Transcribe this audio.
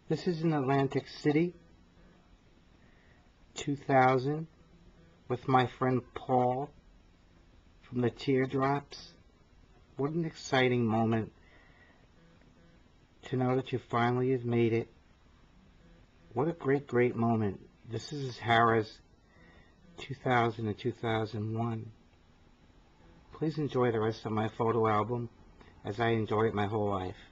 This is in Atlantic City, 2000, with my friend Paul from the Teardrops. What an exciting moment to know that you finally have made it. What a great moment. This is Harrahs, 2000 and 2001. Please enjoy the rest of my photo album as I enjoy it my whole life.